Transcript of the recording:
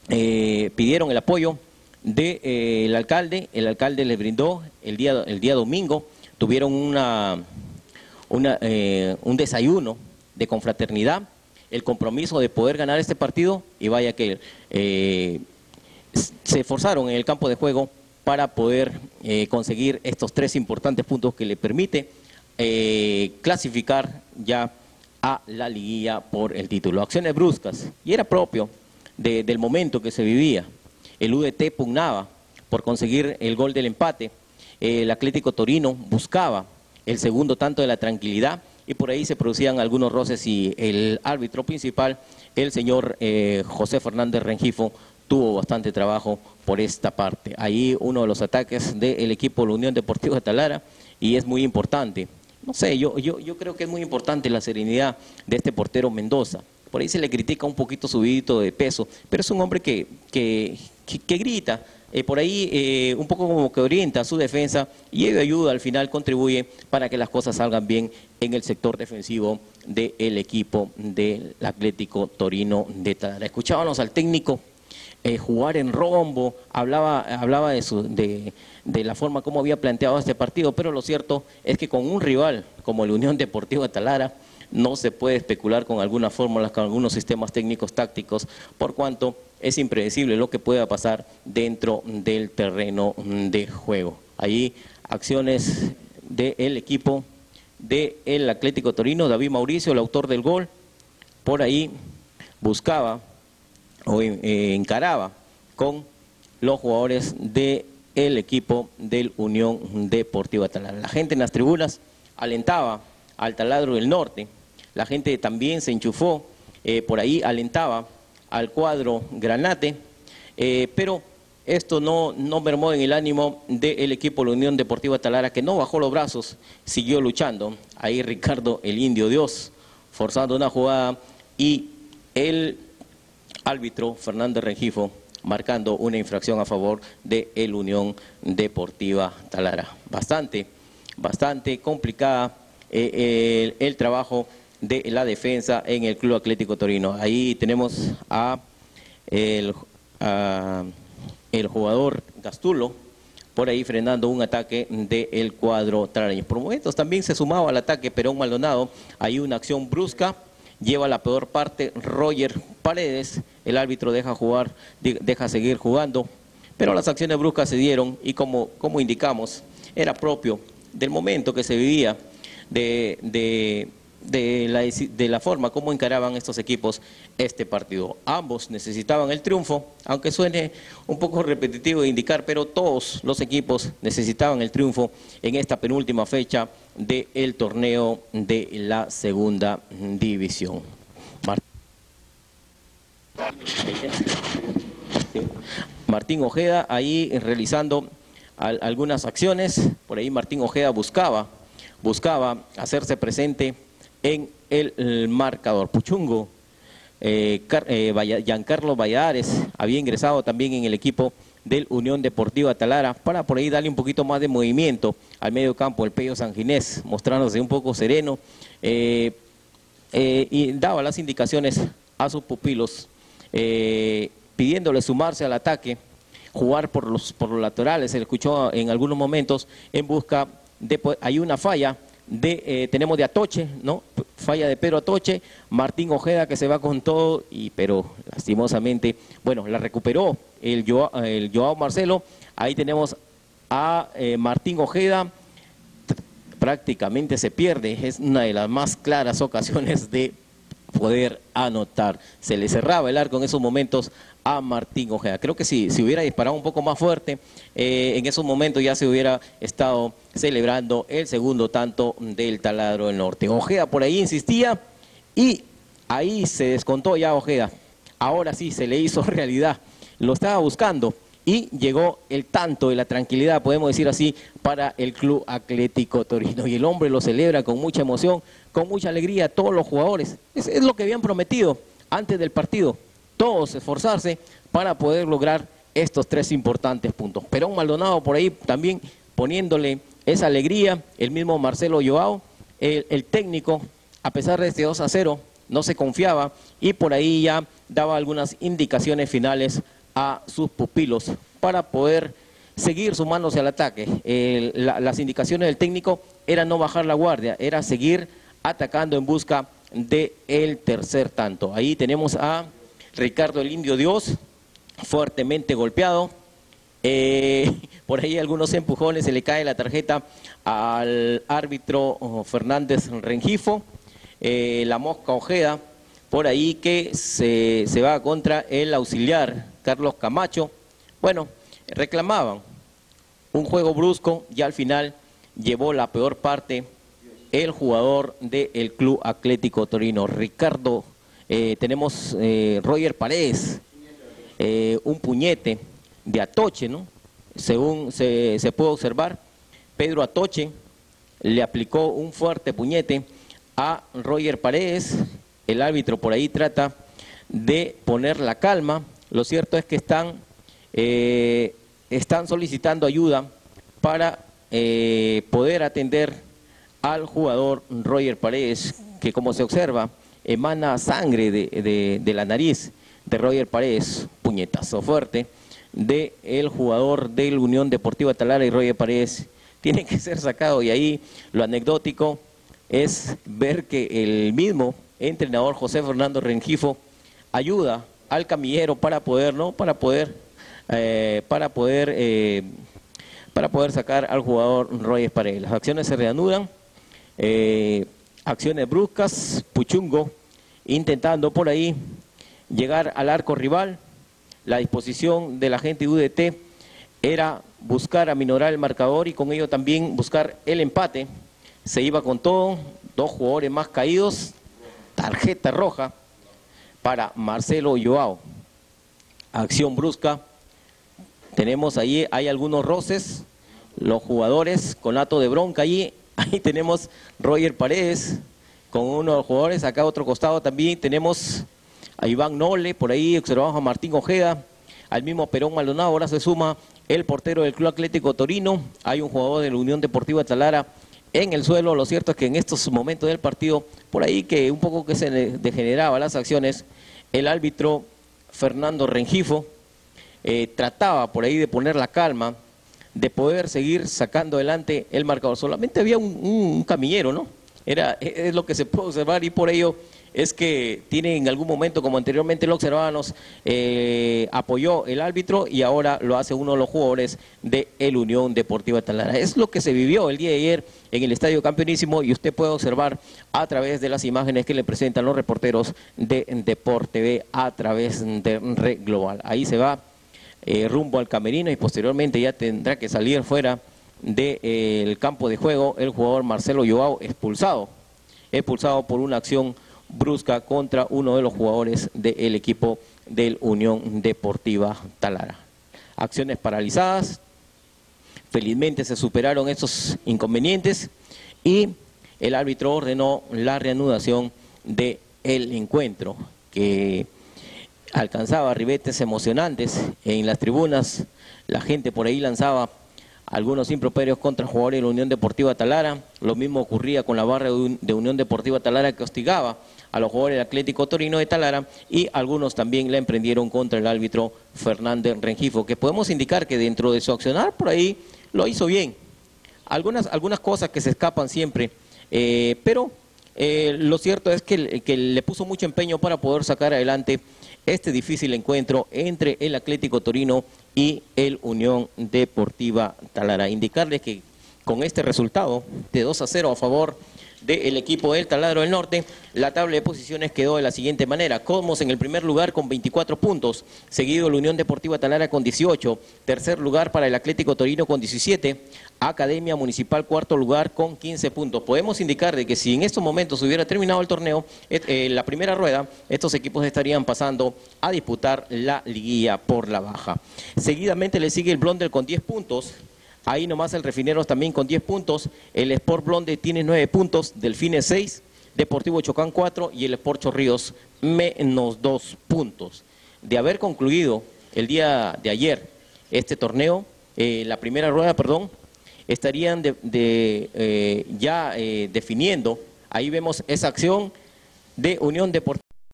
pidieron el apoyo del alcalde. El alcalde les brindó el día domingo, tuvieron un desayuno de confraternidad, el compromiso de poder ganar este partido, y vaya que se esforzaron en el campo de juego para poder conseguir estos 3 importantes puntos que le permite clasificar ya a la liguilla por el título. Acciones bruscas, y era propio del momento que se vivía. El UDT pugnaba por conseguir el gol del empate, el Atlético Torino buscaba el segundo tanto de la tranquilidad, y por ahí se producían algunos roces, y el árbitro principal, el señor José Fernández Rengifo, tuvo bastante trabajo por esta parte. Ahí uno de los ataques del equipo de la Unión Deportiva Talara, y es muy importante. No sé, yo creo que es muy importante la serenidad de este portero Mendoza. Por ahí se le critica un poquito subidito de peso, pero es un hombre que grita, por ahí un poco como que orienta su defensa, y ello ayuda, al final contribuye para que las cosas salgan bien en el sector defensivo del equipo del Atlético Torino de Talara. Escuchábamos al técnico jugar en rombo, hablaba de la forma como había planteado este partido, pero lo cierto es que con un rival como la Unión Deportiva Talara no se puede especular con algunas fórmulas, con algunos sistemas técnicos tácticos, por cuanto es impredecible lo que pueda pasar dentro del terreno de juego. Ahí acciones del equipo del Atlético Torino, David Mauricio, el autor del gol, por ahí buscaba o encaraba con los jugadores del equipo del Unión Deportiva Talara. La gente en las tribunas alentaba al Taladro del Norte, la gente también se enchufó, por ahí alentaba al cuadro Granate, pero esto no mermó en el ánimo del equipo de la Unión Deportiva Talara, que no bajó los brazos, siguió luchando. Ahí Ricardo el Indio Dios forzando una jugada, y el árbitro Fernández Rengifo marcando una infracción a favor de el Unión Deportiva Talara. Bastante complicada el trabajo de la defensa en el Club Atlético Torino. Ahí tenemos a el jugador Gastulo, por ahí frenando un ataque del cuadro talaraño. Por momentos también se sumaba al ataque Perón Maldonado. Hay una acción brusca, lleva la peor parte Roger Paredes, el árbitro deja seguir jugando, pero las acciones bruscas se dieron, y como indicamos, era propio del momento que se vivía, de la forma como encaraban estos equipos este partido. Ambos necesitaban el triunfo, aunque suene un poco repetitivo de indicar, pero todos los equipos necesitaban el triunfo en esta penúltima fecha del torneo de la segunda división. Martín Ojeda ahí realizando algunas acciones. Por ahí Martín Ojeda buscaba hacerse presente en el marcador. Puchungo, Giancarlo Valladares había ingresado también en el equipo del Unión Deportiva Talara para por ahí darle un poquito más de movimiento al medio campo. El Pello Sanginés mostrándose un poco sereno, y daba las indicaciones a sus pupilos, pidiéndole sumarse al ataque, jugar por los laterales. Se le escuchó en algunos momentos en busca de... Hay una falla tenemos de Atoche, ¿no? Falla de Pedro Atoche, Martín Ojeda que se va con todo, pero lastimosamente, bueno, la recuperó el Joao Marcelo. Ahí tenemos a Martín Ojeda, prácticamente se pierde, es una de las más claras ocasiones de poder anotar. Se le cerraba el arco en esos momentos a Martín Ojeda. Creo que si hubiera disparado un poco más fuerte, en esos momentos ya se hubiera estado celebrando el segundo tanto del Taladro del Norte. Ojeda por ahí insistía, y ahí se descontó ya Ojeda. Ahora sí se le hizo realidad. Lo estaba buscando, y llegó el tanto de la tranquilidad, podemos decir así, para el Club Atlético Torino. Y el hombre lo celebra con mucha emoción, con mucha alegría, todos los jugadores. Es lo que habían prometido antes del partido, todos esforzarse para poder lograr estos 3 importantes puntos. Perón Maldonado por ahí también poniéndole esa alegría, el mismo Marcelo Joao, el técnico, a pesar de este 2-0, no se confiaba y por ahí ya daba algunas indicaciones finales a sus pupilos para poder seguir sumándose al ataque. Las indicaciones del técnico eran no bajar la guardia, era seguir atacando en busca del tercer tanto. Ahí tenemos a Ricardo el Indio Dios, fuertemente golpeado. Por ahí algunos empujones, se le cae la tarjeta al árbitro Fernández Rengifo. La Mosca Ojeda, por ahí que se va contra el auxiliar Carlos Camacho. Bueno, reclamaban un juego brusco y al final llevó la peor parte el jugador del Club Atlético Torino. Ricardo, tenemos Roger Paredes, un puñete de Atoche, ¿no? Según se puede observar, Pedro Atoche le aplicó un fuerte puñete a Roger Paredes. El árbitro por ahí trata de poner la calma. Lo cierto es que están solicitando ayuda para poder atender al jugador Roger Paredes, que como se observa, emana sangre de la nariz de Roger Paredes. Puñetazo fuerte del jugador del Unión Deportiva Talara, y Roger Paredes tiene que ser sacado. Y ahí lo anecdótico es ver que el mismo entrenador José Fernando Rengifo ayuda al camillero para poder sacar al jugador Roger Paredes. Las acciones se reanudan, acciones bruscas. Puchungo intentando por ahí llegar al arco rival. La disposición de la gente de UDT era buscar aminorar el marcador y con ello también buscar el empate. Se iba con todo, dos jugadores más caídos, tarjeta roja para Marcelo Joao. Acción brusca, tenemos ahí, hay algunos roces, los jugadores con acto de bronca allí. Ahí tenemos Roger Paredes con uno de los jugadores, acá a otro costado también tenemos a Iván Nole, por ahí observamos a Martín Ojeda, al mismo Perón Maldonado. Ahora se suma el portero del Club Atlético Torino. Hay un jugador de la Unión Deportiva Talara en el suelo. Lo cierto es que en estos momentos del partido, por ahí que un poco que se degeneraba las acciones, el árbitro Fernando Rengifo trataba por ahí de poner la calma, de poder seguir sacando adelante el marcador. Solamente había un camillero, ¿no? Es lo que se puede observar, y por ello es que tiene en algún momento, como anteriormente lo observábamos, apoyó el árbitro y ahora lo hace uno de los jugadores de el Unión Deportiva Talara. Es lo que se vivió el día de ayer en el Estadio Campeonísimo, y usted puede observar a través de las imágenes que le presentan los reporteros de Deport TV a través de Red Global. Ahí se va rumbo al camerino y posteriormente ya tendrá que salir fuera del campo de juego el jugador Marcelo Joao, expulsado por una acción brusca contra uno de los jugadores del equipo del Unión Deportiva Talara. Acciones paralizadas, felizmente se superaron esos inconvenientes y el árbitro ordenó la reanudación del encuentro, que alcanzaba ribetes emocionantes en las tribunas. La gente por ahí lanzaba algunos improperios contra jugadores de la Unión Deportiva Talara. Lo mismo ocurría con la barra de Unión Deportiva Talara, que hostigaba a los jugadores del Atlético Torino de Talara, y algunos también la emprendieron contra el árbitro Fernández Rengifo, que podemos indicar que dentro de su accionar por ahí lo hizo bien. Algunas cosas que se escapan siempre, pero lo cierto es que le puso mucho empeño para poder sacar adelante este difícil encuentro entre el Atlético Torino y el Unión Deportiva Talara. Indicarles que con este resultado de 2-0 a favor del equipo del Taladro del Norte, la tabla de posiciones quedó de la siguiente manera: Cosmos en el primer lugar con 24 puntos, seguido la Unión Deportiva Talara con 18, tercer lugar para el Atlético Torino con 17, Academia Municipal cuarto lugar con 15 puntos. Podemos indicar de que si en estos momentos hubiera terminado el torneo, la primera rueda, estos equipos estarían pasando a disputar la liguilla por la baja. Seguidamente le sigue el Blondel con 10 puntos. Ahí nomás el Refineros también con 10 puntos, el Sport Blonde tiene 9 puntos, Delfines 6, Deportivo Chocán 4 y el Sport Chorrillos menos 2 puntos. De haber concluido el día de ayer este torneo, la primera rueda, estarían definiendo. Ahí vemos esa acción de Unión Deportiva.